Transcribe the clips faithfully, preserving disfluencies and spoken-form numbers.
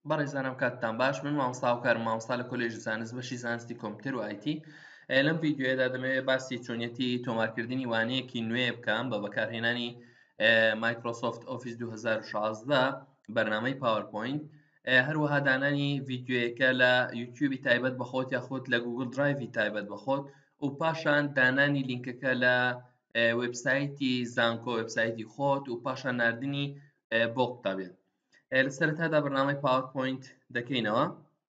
بەڕێزانم کاتتان باش من مامۆستا هاوکارم مامۆستا لە کۆلێژی زانست بەشی زانستی کۆمپیوتەر و ئایتی. لەم ڤیدیۆیەدا دەمەوێت باسی چۆنیەتی تۆمارکردنی وانەیەکی نوێ بکەم بە بەکارهێنانی مایکرۆسۆفت ئۆفیس دوو هەزار و شازدە بەرنامەی پاوەرپۆینت، هەروەها دانانی ڤیدیۆیەکە لە یوتیوبی تایبەت بەخۆت یاخود لە گوگڵ درایڤی تایبەت بەخۆت و پاشان دانانی لینکەکە لە وێبسایتی زانکۆ وێبسایتی خۆت و پاشان ناردنی بۆ قوتابێت. لە سەرەتادا بەرنامەی پاوەرپۆینت دەکەینەوە،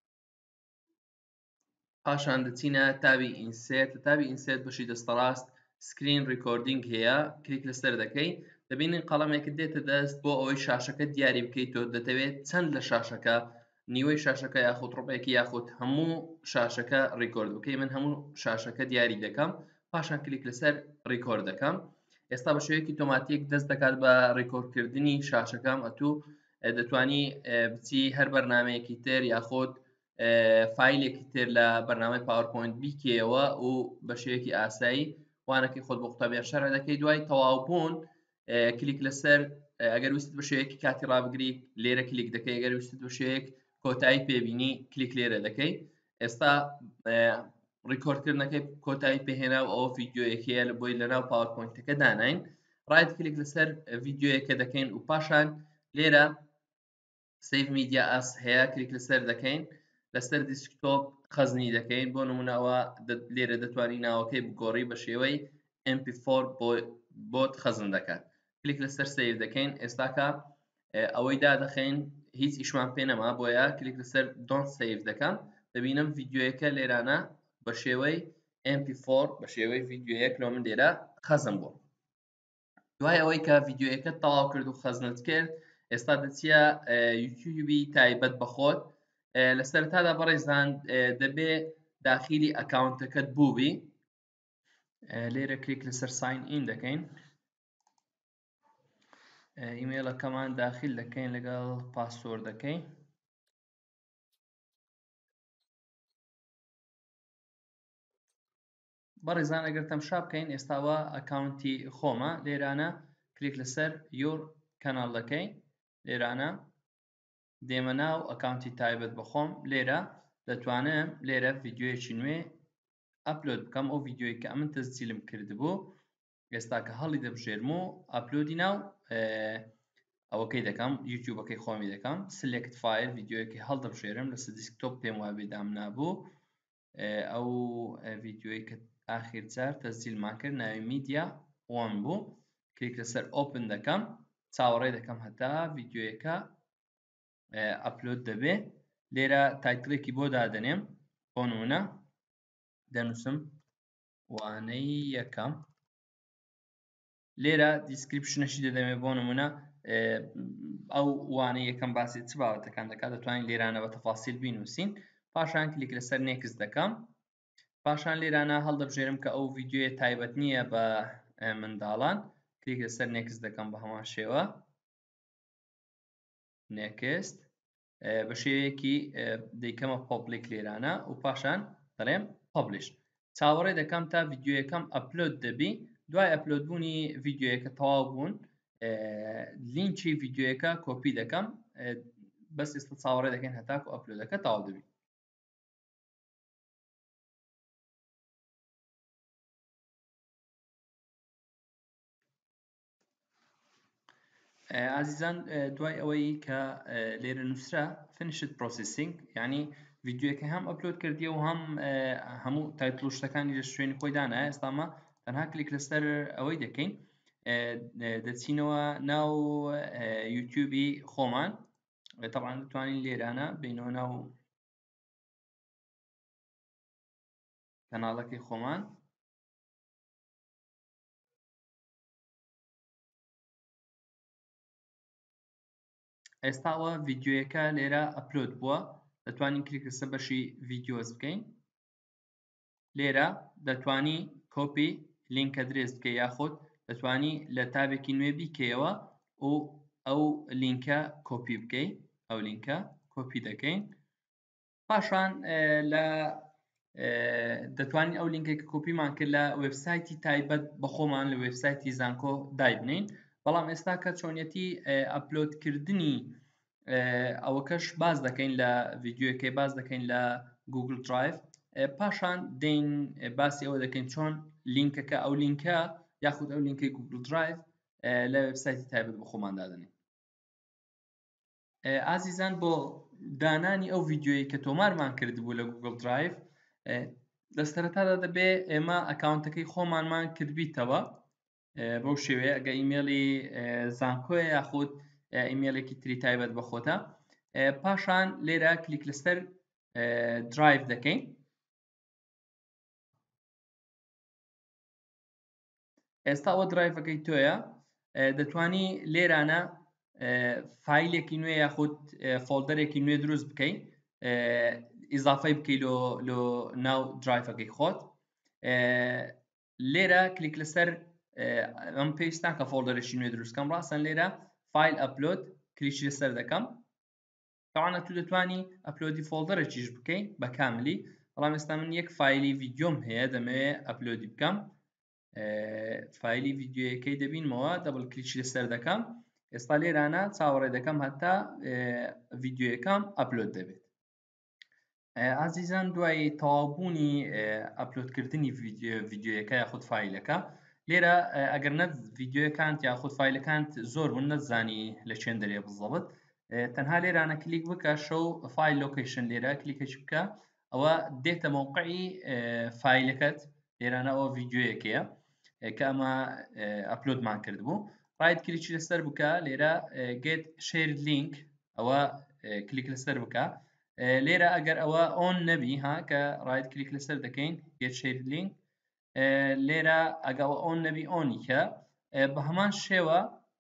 پاشان دەچینە تابی ئینسێرت. لە تابی ئینسێرت بەشی دەستەڕاست سکرین ڕیکۆردینگ هەیە، کلیک لەسەر دەکەی، دەبینین قەڵەمێکت دێتە دەست بۆ ئەوەی شاشەکە دیاری بکەیت. تۆ دەتەوێت چەند لە شاشەکە، نیوەی شاشەکە یاخود ڕوبێکی یاخود هەموو شاشەکە ڕیکۆرد بکەی. من هەموو شاشەکە دیاری دەکەم، پاشان کلیک لەسەر ڕیکۆرد دەکەم. ئێستا بە شێوەیەکی تۆماتیک دەست دەکات بە ڕیکۆردکردنی شاشەکەم. ئەتوو دەتوانی بچی هەر بەرنامەیەکی تر یاخود فایلێکی تر لە بەرنامەی پاوەرپۆینت بیکەوە و بە شێوەیەکی ئاسایی وانەکەی خۆت بۆ قوتابیان شەرح دەکەی. دوای تەواوبوون کلیک لەسەر، ئەگەر ویستت بە شێوەیەکی کاتی ڕابگری لێرە کلیک دەکەی، ئەگەر ویستت بە شێوەیەک کۆتایی پێبینی کلیک لێرە دەکەی. ئێستا ڕیکۆردکردنەکەی کۆتایی پێهێنا و ئەوە ڤیدیۆیەکەیە لە بۆی لەناو پاوەرپۆینتەکە داناین. ڕایت کلیک لەسەر ڤیدیۆیەکە دەکەین و پاشان لێرە سیڤ میدیا ئەس هەیە، کلیک لەسەر دەکەین، لەسەر دیسکتۆپ خەزنی دەکەین. بۆ نمونەوە لێرە دەتوانین ناوەکەی بگۆڕی بە شێوەی ئێم پی فۆر بۆت خەزم دەکات. کلیک لەسەر سیڤ دەکەین. ئێستاکە ئەوەی دادەخەین هیچ ئیشمان پێ نەما، بۆیە کلیک لەسەر دۆنت سیڤ دەکەم. دەبینم ڤیدیۆیەکە لێرانە بە شێوەی ئێم پی فۆر بە شێوەی ڤیدیۆیەک لۆ من لێرە خەزم بوو. دوای ئەوەی کە ڤیدیۆیەکە تەواو کرد و خەزنت کرد، ئێستا دەچیە یوتیوبی تایبەت بەخۆت. لە سەرەتادا بەڕێزان دەبێ داخلی ئەکاونتەکەت بووبی. لێرە کلیک لەسەر ساین ئین دەکەین، ئیمێلەکەمان داخل دەکەین لەگەڵ پاسوۆردەکەی. بەڕێزان ئەگەر تەماشا بکەین ئێستاوە ئەکاونتی خۆمە. لێرانە کلیک لەسەر یۆر کەناڵ دەکەین، لێرانە دێمە ناو ئەکاونتی تایبەت بەخۆم. لێرە دەتوانم لێرە ڤیدیۆیەکی نوێ ئەپلۆد بکەم، ئەو ڤیدیۆی کە ئەمن تەسجیلم کردبوو. ئێستا کە هەڵی دەبژێرم و ئەپلۆدی ناو ئەوەکەی دەکەم، یوتیوبەکەی خۆمی دەکەم، سلێکت فایل ڤیدیۆیەکی هەڵدەبژێرم لەسەر دیسکتۆپ، پێم وابێ دام نابوو. ئەو ڤیدیۆی کە ئاخر جار تەسجیلمان کرد ناوی میدیا وان بوو. کلیک لەسەر ئۆپن دەکەم، چاوەڕێ دەکەم هەتا ڤیدیۆیەکە ئەپلۆد دەبێ. لێرە تایتڵێکی بۆ دادەنێم، بۆ نمونە دەنووسم وانەی یەکەم. لێرە دیسکریپشنەشی دەدەمێ، بۆ نمونە ئەو وانەی یەکەم باسی چ بابەتەکان دەکات، دەتوانین لێرانە بە تەفاسیل بینووسین. پاشان کلیک لەسەر نێکست دەکەم، پاشان لێرانە هەڵدەبژێرم کە ئەو ڤیدیۆیە تایبەت نییە بە منداڵان. کلیک لەسەر نێکست دەکەم بە هەمان شێوە، نێکست بە شێوەیەکی دەیکەمە پۆبلیک لێرانە و پاشان دەڵێم پەبلیش. چاوەڕێ دەکەم تا ڤیدیۆیەکەم ئەپلۆد دەبی. دوای ئەپلۆدبوونی ڤیدیۆیەکە تەواو بوون، لینکی ڤیدیۆیەکە کۆپی دەکەم. بەس ئێستا چاوەڕێ دەکەین هەتاکو ئەپلۆدەکە تەواو دەبی. ئازیزان دوای ئەوەی کە لێرە نووسرا فینیشد پرۆسیسینگ، یعنی ڤیدیۆیەکە هەم ئەپلۆد کردیە و هەم هەموو تایتڵ و شتەکانی لە شوێنی خۆی دانایە. ئێستامە تەنها کلیک لەسەر ئەوەی دەکەین، دەچینەوە ناو یوتیوبی خۆمان. تەبعاً دەتوانین لێرانە بینەوە ناو کەناڵەکەی خۆمان. ئێستاوە ڤیدیۆیەکە لێرە ئەپلۆد بووە، دەتوانین کلیک لەسەر بەشی ڤیدیۆز بکەین. لێرە دەتوانی کۆپی لینکە درێژ بکەی، یاخود دەتوانی لە تابێکی نوێ بیکەیەوە و ئەو لینکە کۆپی بکەی. ئەو لینکە کۆپی دەکەین، پاشان لە دەتوانین ئەو لینکێک کە کۆپیمان کرد لە وێبسایتی تایبەت بەخۆمان لە وێبسایتی زانکۆ دایبنین. بەڵام ئێستا کە چۆنیەتی ئەپلۆدکردنی ئەوەکەش باز دەکەین لە ڤیددیوەکەی باز دەکەین لە گوگل درایڤ. پاشان دێین باسی ئەوە دەکەین چۆن لینکەکە ئەو لینکە یاخود ئەو لینکەی گوگل درایڤ لە وێبسایتی تایبەت بە خۆمان دادنین. ئازیزان بۆ دانانی ئەو ڤیددیۆی کە تۆمارمان کردبوو لە گوگل درایڤ لە سەرەتادا دەبێ ئێمە ئەکاونتەکەی خۆمانمان کردبیتەوە بەو شێوەیە ئەگە ئیمێلی زانکۆیە یاخود ئیمێلێکی تری تایبەت بە خۆتە. پاشان لێرە کلیک لەسەر درایڤ دەکەین. ئێستا ئەوە درایڤەکەی تۆیە دەتوانی لێرانە فایلێکی نوێ یاخود فۆڵدەرێکی نوێ دروست بکەیت ئیزافەی بکەیت لە ناو درایڤەکەی خۆت. لێرە کلیک لەسەر ئەم پێویستە کە فۆڵدەرێکی نوێ دروستکەم ڕاستەن لێرە فایل ئەپلۆد کلیکی لەسەر دەکەم. تاوانە تو دەتوانی ئەپلۆدی فۆڵدەرێکیش بکەیت بە کاملی، بەڵام ئێستا من یەک فایلی ڤیددیۆم هەیە دەمەوێت ئەپلۆدی بکەم. فایلی ڤیددیۆیەکەی دەبینمەوە دەبڵ کلیکی لەسەر دەکەم. ئێستا لێرانە چاوەڕێ دەکەم هەتا ڤیددیۆیەکەم ئەپلۆد دەبێت. ئازیزان دوای تەواوبوونی ئەپلۆدکردنی ڤیددیۆیەکە یاخود فایلەکە لێرە ئەگەر نەت ڤیددیۆیەکانت یاخود فایلەکانت زۆر ون نەتزانی لە چێن دەرێ بزەڵت تەنها لێرانە کلیک بکە شەو فایل لۆکیشن لێرە کلیکەش بکە ئەوە دێتە مووقعی فایلەکەت. لێرانە ئەوە ڤیددیۆیەکەیە کە ئەمە ئەپلۆدمان کردبوو. ڕایت کلیکی لەسەر بکە لێرە گێت شێرد لینک ئەوە کلیک لەسەر بکە. لێرە ئەگەر ئەوە ئۆن نەبی ها کە ڕایت کلیک لەسەر دەکەین گێت شێرد لینک لێرە ئەگەوە ئۆن نەبی ئۆنی کە بە هەمان شێوە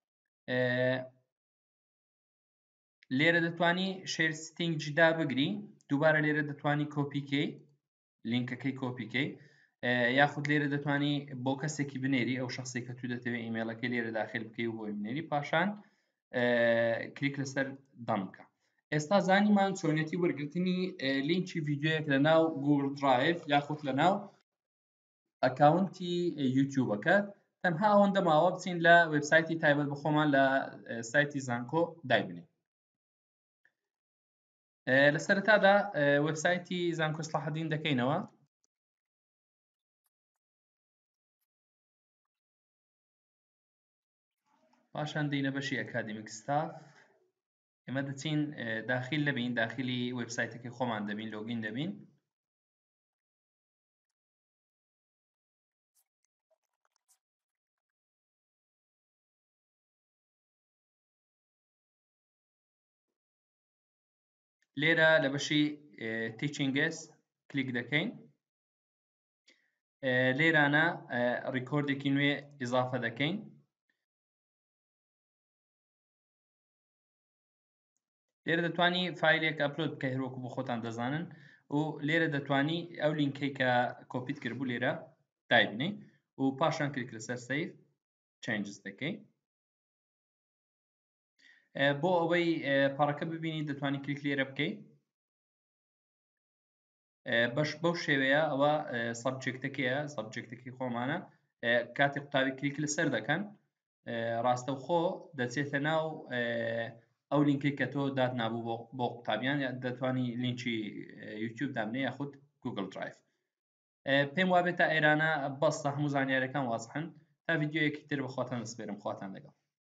لێرە دەتوانی شێر ستینگی دابگری دووبارە لێرە دەتوانی کۆپیکەی لینکەکەی کۆپیکەی یاخود لێرە دەتوانی بۆ کەسێکی بنێری ئەو شخصی کە تو دەتەوێت ئیمێلەکەی لێرە داخل بکەی و بۆی بنێری پاشان کلیک لەسەر دەم بکە. ئێستا زانیمان چۆنیەتی وەرگرتنی لینکی ڤیددیۆیەک لە ناو گوگل درایڤ یاخود لە ناو ئەکاونتی یوتیوبەکە. تەنها ئەوەندە ماوە بچین لە وێبسایتی تایبەت بە خۆمان لە سایتی زانکۆ دایبنین. لە سەرەتادا وێبسایتی زانکۆ سڵاحەدین دەکەینەوە. پاشان دێینە بەشی ئەکادمیک ستاف. ئێمە دەچین داخل دەبین داخلی وێبسایتەکەی خۆمان دەبین لۆگین دەبین. لێرە لە بەشی تیچینگس کلیک دەکەین. لێرانە ڕیکۆردێکی نوێ ئیزافە دەکەین. لێرە دەتوانی فایلێک ئەپلۆد بکە هەروەکو بۆ خۆتان دەزانن و لێرە دەتوانی ئەو لینکەی کە کۆپیت کردبوو لێرە دایبنی و پاشان کلیک لەسەر سیڤ چێنجز دەکەی. بۆ ئەوەی پەڕەکە ببینی دەتوانی کلیک لێرە بکەیت. بەش بەو شێوەیە ئەوە سەبجێکتەکەیە سەبجێکتەکەی خۆمانە کاتی قوتابی کلیک لەسەر دەکەن ڕاستەوخۆ دەچێتە ناو ئەو لینکەی کە تۆ دادنابوو بۆ قوتابیان دەتوانی لینکی یوتیوب دابنێ یاخود گوگل درایڤ. پێم وابێت تا ئێرانە بەستە هەموو زانیاریەکان وازحن تا ڤیددیۆیەکی تر بەخواتان دەسپێرم خواتان لەگەڵ.